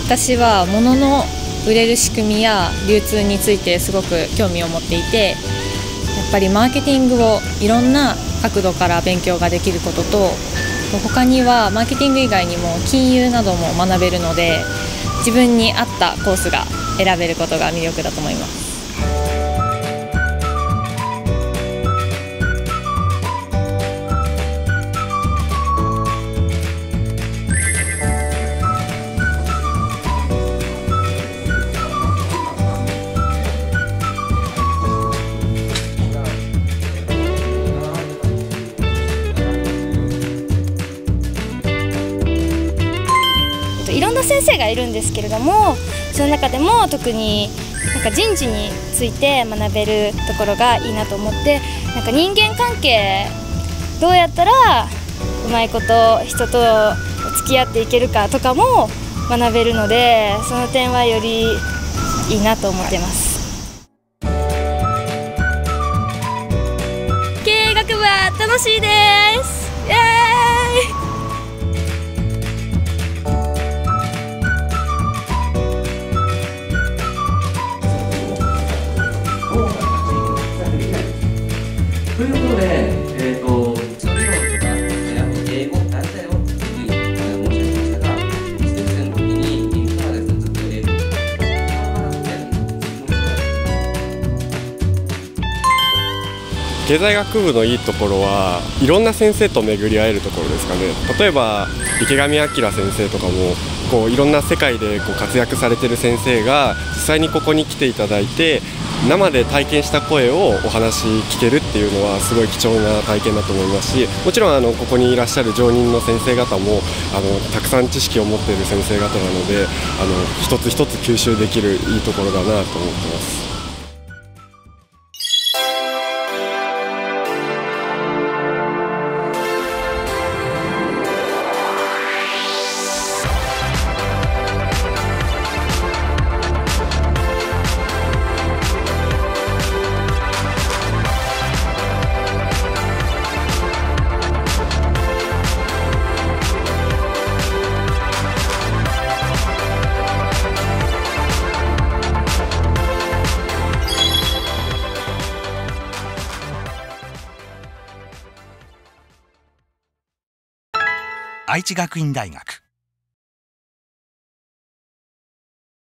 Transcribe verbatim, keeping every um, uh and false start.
私は物の売れる仕組みや流通についてすごく興味を持っていて、やっぱりマーケティングをいろんな角度から勉強ができることと、他にはマーケティング以外にも金融なども学べるので、自分に合ったコースが選べることが魅力だと思います。 いろんな先生がいるんですけれども、その中でも特になんか人事について学べるところがいいなと思って、なんか人間関係どうやったらうまいこと人と付き合っていけるかとかも学べるので、その点はよりいいなと思ってます。経営学部は楽しいです。イエーイ。 ということで、えーと、基礎理論とか、英語、大体を申し上げましたが、いちねん生の時に、インフラですね、ずっと英語、 経済学部のいいところはいろんな先生と巡り合えるところですかね。例えば池上彰先生とかもこういろんな世界でこう活躍されている先生が実際にここに来ていただいて、生で体験した声をお話聞けるっていうのはすごい貴重な体験だと思いますし、もちろんあのここにいらっしゃる常任の先生方もあのたくさん知識を持っている先生方なので、あの一つ一つ吸収できるいいところだなと思ってます。 愛知学院大学